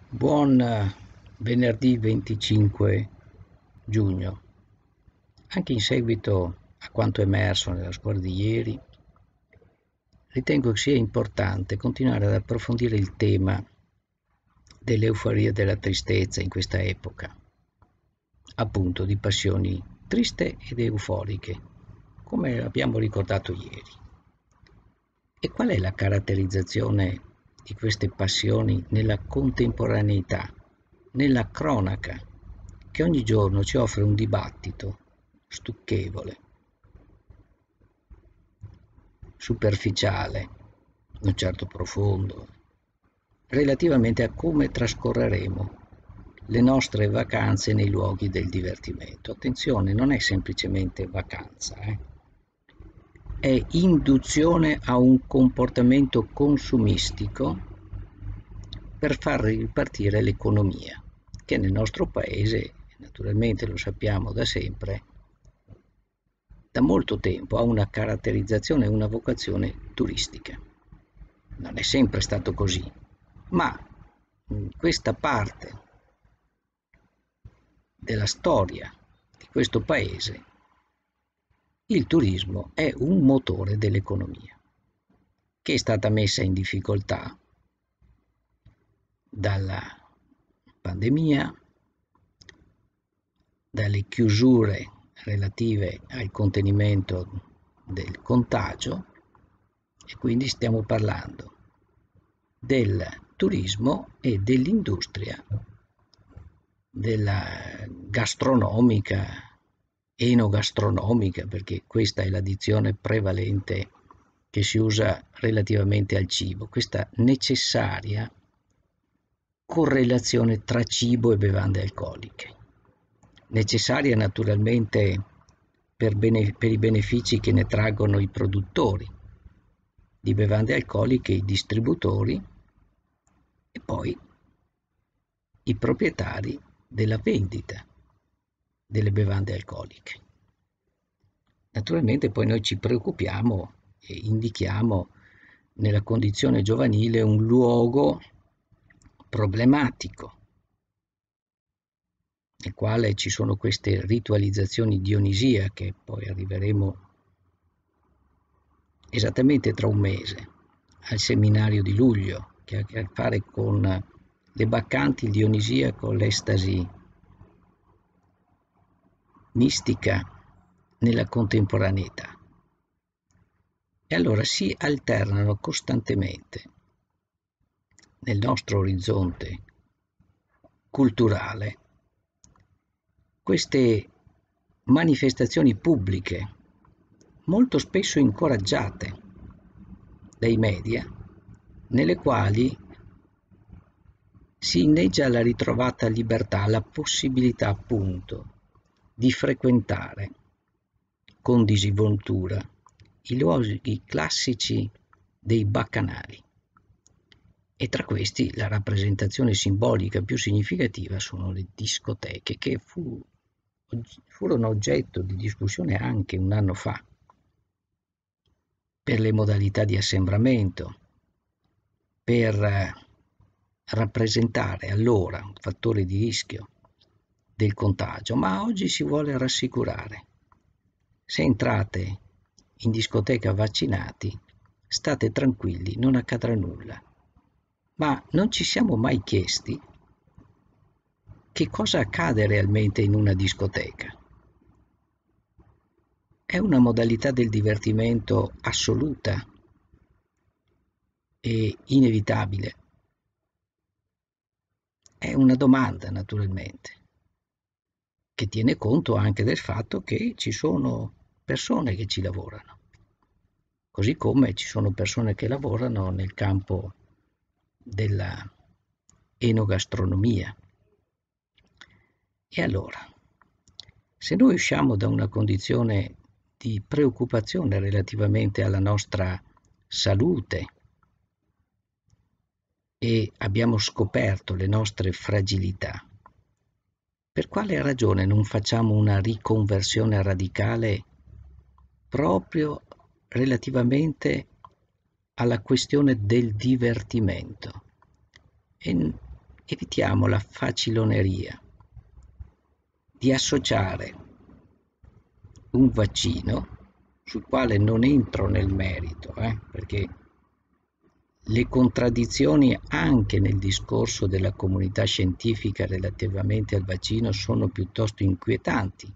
Buon venerdì 25 giugno. Anche in seguito a quanto emerso nella scuola di ieri, ritengo che sia importante continuare ad approfondire il tema dell'euforia e della tristezza in questa epoca, appunto di passioni triste ed euforiche, come abbiamo ricordato ieri. E qual è la caratterizzazione di queste passioni nella contemporaneità, nella cronaca, che ogni giorno ci offre un dibattito stucchevole, superficiale, non certo profondo, relativamente a come trascorreremo le nostre vacanze nei luoghi del divertimento. Attenzione, non è semplicemente vacanza, è induzione a un comportamento consumistico per far ripartire l'economia, che nel nostro paese, naturalmente lo sappiamo da sempre, da molto tempo ha una caratterizzazione e una vocazione turistica. Non è sempre stato così, ma in questa parte della storia di questo paese il turismo è un motore dell'economia, che è stata messa in difficoltà dalla pandemia, dalle chiusure relative al contenimento del contagio, e quindi stiamo parlando del turismo e dell'industria della gastronomica, enogastronomica, perché questa è la dizione prevalente che si usa relativamente al cibo, questa necessaria correlazione tra cibo e bevande alcoliche, necessaria naturalmente per i benefici che ne traggono i produttori di bevande alcoliche, i distributori e poi i proprietari della vendita delle bevande alcoliche. Naturalmente poi noi ci preoccupiamo e indichiamo nella condizione giovanile un luogo problematico, nel quale ci sono queste ritualizzazioni dionisiache, poi arriveremo esattamente tra un mese al seminario di luglio, che ha a che fare con le baccanti, il dionisiaco, l'estasi mistica nella contemporaneità. E allora si alternano costantemente nel nostro orizzonte culturale queste manifestazioni pubbliche, molto spesso incoraggiate dai media, nelle quali si inneggia alla ritrovata libertà, la possibilità appunto di frequentare con disinvoltura i luoghi classici dei baccanali. E tra questi la rappresentazione simbolica più significativa sono le discoteche, che furono oggetto di discussione anche un anno fa per le modalità di assembramento, per rappresentare allora un fattore di rischio del contagio, ma oggi si vuole rassicurare. Se entrate in discoteca vaccinati, state tranquilli, non accadrà nulla. Ma non ci siamo mai chiesti che cosa accade realmente in una discoteca. È una modalità del divertimento assoluta e inevitabile. È una domanda, naturalmente, che tiene conto anche del fatto che ci sono persone che ci lavorano, così come ci sono persone che lavorano nel campo della enogastronomia. E allora, se noi usciamo da una condizione di preoccupazione relativamente alla nostra salute e abbiamo scoperto le nostre fragilità, per quale ragione non facciamo una riconversione radicale proprio relativamente alla questione del divertimento? E evitiamo la faciloneria di associare un vaccino, sul quale non entro nel merito, perché le contraddizioni anche nel discorso della comunità scientifica relativamente al vaccino sono piuttosto inquietanti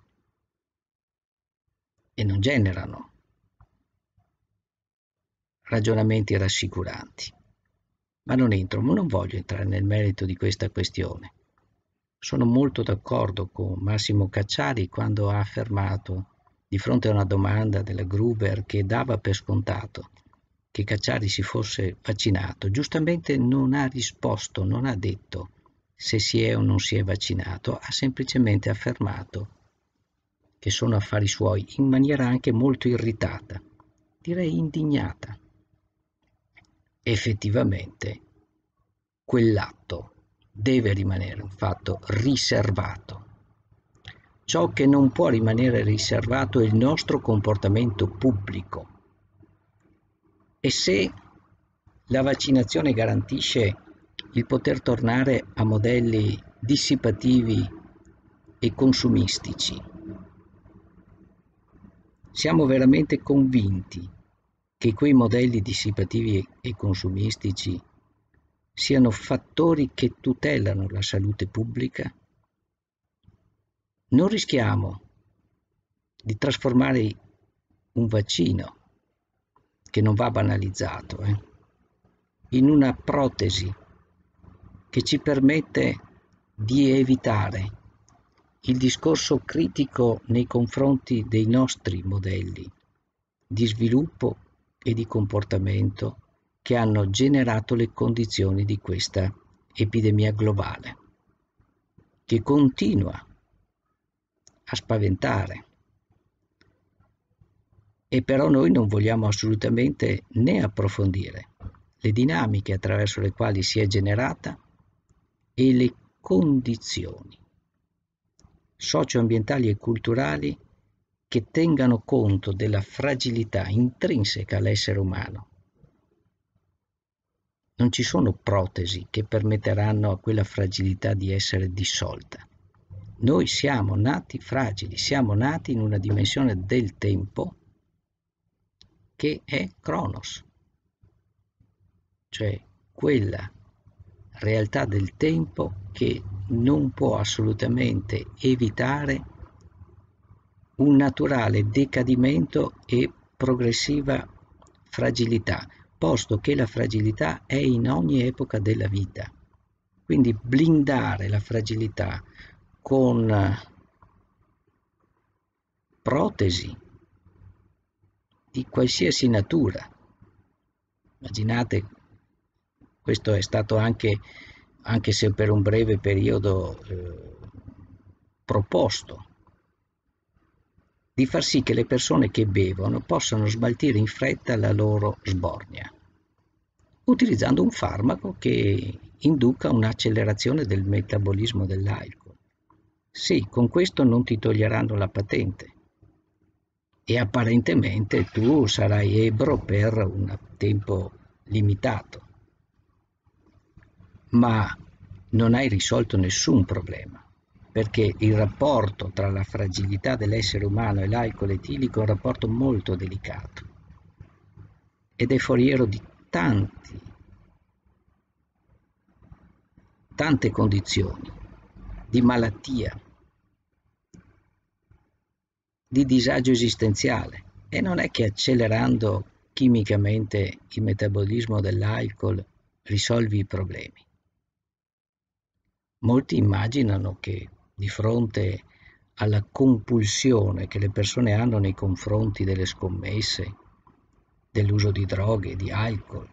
e non generano ragionamenti rassicuranti. Ma non voglio entrare nel merito di questa questione. Sono molto d'accordo con Massimo Cacciari quando ha affermato, di fronte a una domanda della Gruber che dava per scontato che Cacciari si fosse vaccinato, giustamente non ha risposto, non ha detto se si è o non si è vaccinato, ha semplicemente affermato che sono affari suoi in maniera anche molto irritata, direi indignata. Effettivamente quell'atto deve rimanere un fatto riservato. Ciò che non può rimanere riservato è il nostro comportamento pubblico. E se la vaccinazione garantisce il poter tornare a modelli dissipativi e consumistici, siamo veramente convinti che quei modelli dissipativi e consumistici siano fattori che tutelano la salute pubblica? Non rischiamo di trasformare un vaccino, che non va banalizzato, in una protesi che ci permette di evitare il discorso critico nei confronti dei nostri modelli di sviluppo e di comportamento che hanno generato le condizioni di questa epidemia globale, che continua a spaventare. E però noi non vogliamo assolutamente né approfondire le dinamiche attraverso le quali si è generata e le condizioni socioambientali e culturali che tengano conto della fragilità intrinseca all'essere umano. Non ci sono protesi che permetteranno a quella fragilità di essere dissolta. Noi siamo nati fragili, siamo nati in una dimensione del tempo che è Cronos, cioè quella realtà del tempo che non può assolutamente evitare un naturale decadimento e progressiva fragilità, posto che la fragilità è in ogni epoca della vita. Quindi blindare la fragilità con protesi di qualsiasi natura. Immaginate, questo è stato anche se per un breve periodo proposto, di far sì che le persone che bevono possano smaltire in fretta la loro sbornia, utilizzando un farmaco che induca un'accelerazione del metabolismo dell'alcol. Sì, con questo non ti toglieranno la patente e apparentemente tu sarai ebbro per un tempo limitato, ma non hai risolto nessun problema, perché il rapporto tra la fragilità dell'essere umano e l'alcol etilico è un rapporto molto delicato ed è foriero di tante condizioni, di malattia, di disagio esistenziale. E non è che accelerando chimicamente il metabolismo dell'alcol risolvi i problemi. Molti immaginano che di fronte alla compulsione che le persone hanno nei confronti delle scommesse, dell'uso di droghe, di alcol,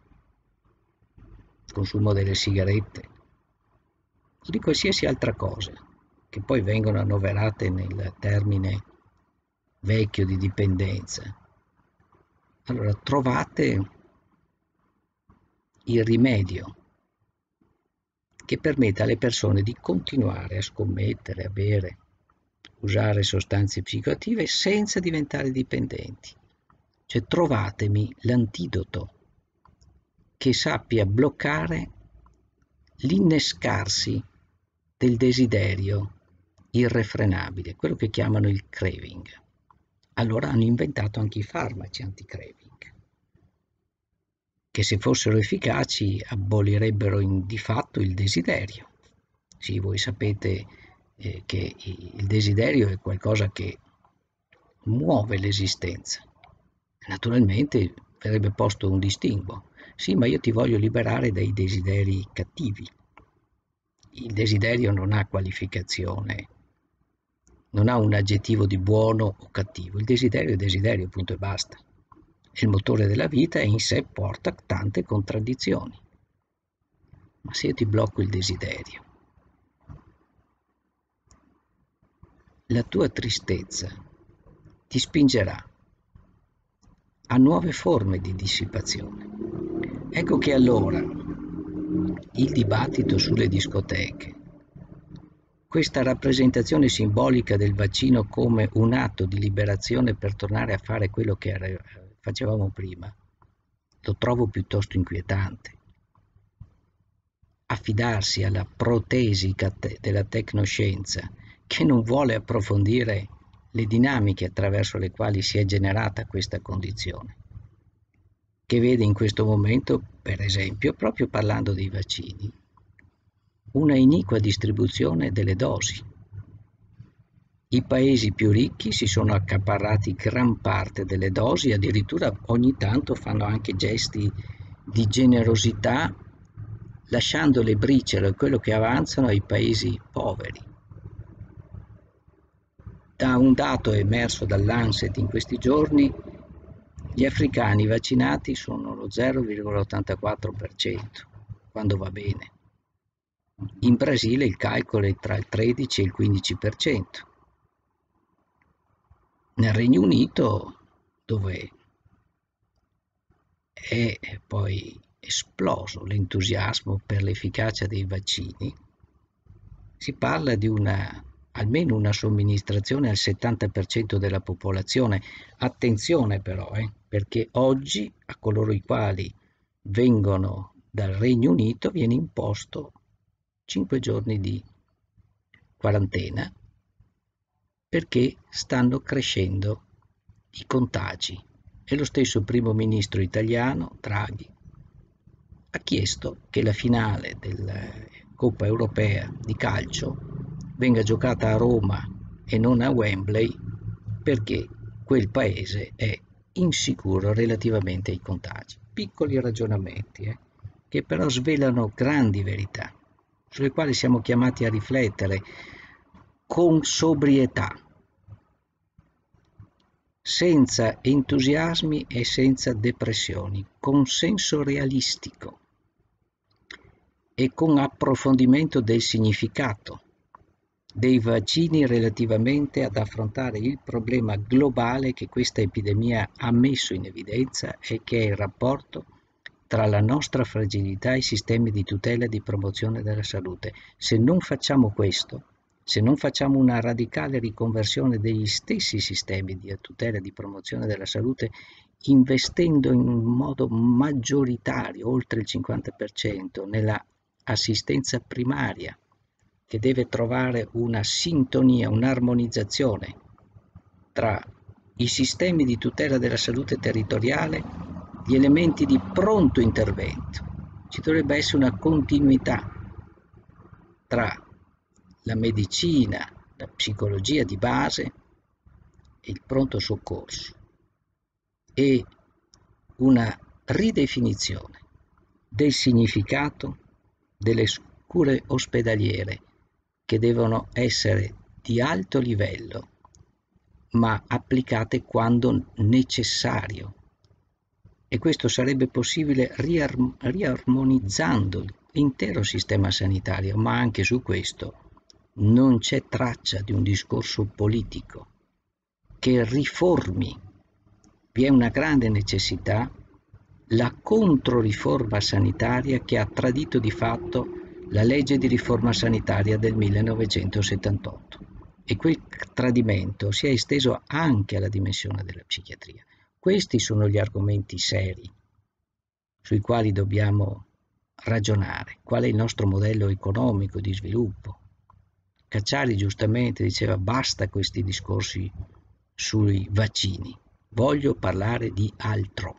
consumo delle sigarette o di qualsiasi altra cosa, che poi vengono annoverate nel termine vecchio di dipendenza. Allora trovate il rimedio che permetta alle persone di continuare a scommettere, a bere, usare sostanze psicoattive senza diventare dipendenti. Cioè trovatemi l'antidoto che sappia bloccare l'innescarsi del desiderio irrefrenabile, quello che chiamano il craving. Allora hanno inventato anche i farmaci anti-craving, che se fossero efficaci abolirebbero di fatto il desiderio. Sì, voi sapete che il desiderio è qualcosa che muove l'esistenza. Naturalmente verrebbe posto un distinguo. Sì, ma io ti voglio liberare dai desideri cattivi. Il desiderio non ha qualificazione, non ha un aggettivo di buono o cattivo. Il desiderio è desiderio, punto e basta. È il motore della vita e in sé porta tante contraddizioni. Ma se io ti blocco il desiderio, la tua tristezza ti spingerà a nuove forme di dissipazione. Ecco che allora il dibattito sulle discoteche, questa rappresentazione simbolica del vaccino come un atto di liberazione per tornare a fare quello che facevamo prima, lo trovo piuttosto inquietante. Affidarsi alla protesica della tecnoscienza, che non vuole approfondire le dinamiche attraverso le quali si è generata questa condizione, che vede in questo momento, per esempio, proprio parlando dei vaccini, una iniqua distribuzione delle dosi. I paesi più ricchi si sono accaparrati gran parte delle dosi, addirittura ogni tanto fanno anche gesti di generosità, lasciando le briciole, quello che avanzano, ai paesi poveri. Da un dato emerso dall'Lancet in questi giorni, gli africani vaccinati sono lo 0,84%, quando va bene. In Brasile il calcolo è tra il 13 e il 15%. Nel Regno Unito, dove è poi esploso l'entusiasmo per l'efficacia dei vaccini, si parla di almeno una somministrazione al 70% della popolazione. Attenzione però, perché oggi a coloro i quali vengono dal Regno Unito viene imposto 5 giorni di quarantena perché stanno crescendo i contagi e lo stesso primo ministro italiano, Draghi, ha chiesto che la finale della Coppa Europea di calcio venga giocata a Roma e non a Wembley perché quel paese è insicuro relativamente ai contagi. Piccoli ragionamenti, che però svelano grandi verità, sulle quali siamo chiamati a riflettere con sobrietà, senza entusiasmi e senza depressioni, con senso realistico e con approfondimento del significato dei vaccini relativamente ad affrontare il problema globale che questa epidemia ha messo in evidenza e che è il rapporto tra la nostra fragilità e i sistemi di tutela e di promozione della salute. Se non facciamo questo, se non facciamo una radicale riconversione degli stessi sistemi di tutela e di promozione della salute, investendo in modo maggioritario, oltre il 50%, nella assistenza primaria, che deve trovare una sintonia, un'armonizzazione tra i sistemi di tutela della salute territoriale, gli elementi di pronto intervento. Ci dovrebbe essere una continuità tra la medicina, la psicologia di base e il pronto soccorso e una ridefinizione del significato delle cure ospedaliere che devono essere di alto livello ma applicate quando necessario, e questo sarebbe possibile riarmonizzando l'intero sistema sanitario, ma anche su questo non c'è traccia di un discorso politico che riformi. Vi è una grande necessità, la controriforma sanitaria che ha tradito di fatto la legge di riforma sanitaria del 1978 e quel tradimento si è esteso anche alla dimensione della psichiatria. Questi sono gli argomenti seri sui quali dobbiamo ragionare qual è il nostro modello economico di sviluppo. Cacciari giustamente diceva basta questi discorsi sui vaccini, voglio parlare di altro,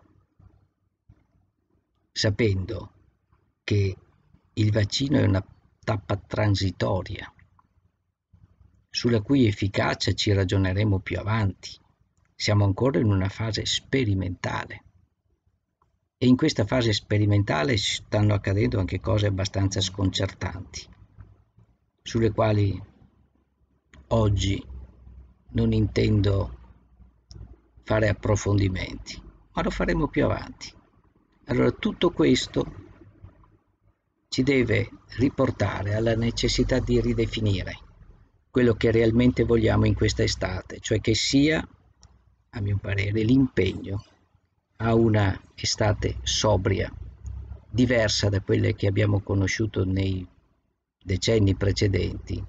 sapendo che il vaccino è una tappa transitoria sulla cui efficacia ci ragioneremo più avanti. Siamo ancora in una fase sperimentale e in questa fase sperimentale stanno accadendo anche cose abbastanza sconcertanti, sulle quali oggi non intendo fare approfondimenti, ma lo faremo più avanti. Allora, tutto questo ci deve riportare alla necessità di ridefinire quello che realmente vogliamo in questa estate, cioè che sia, a mio parere, l'impegno a una estate sobria, diversa da quelle che abbiamo conosciuto nei decenni precedenti,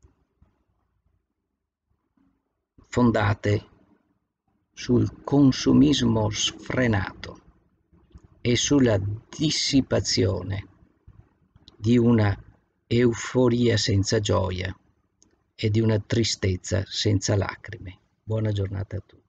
fondate sul consumismo sfrenato e sulla dissipazione di una euforia senza gioia e di una tristezza senza lacrime. Buona giornata a tutti.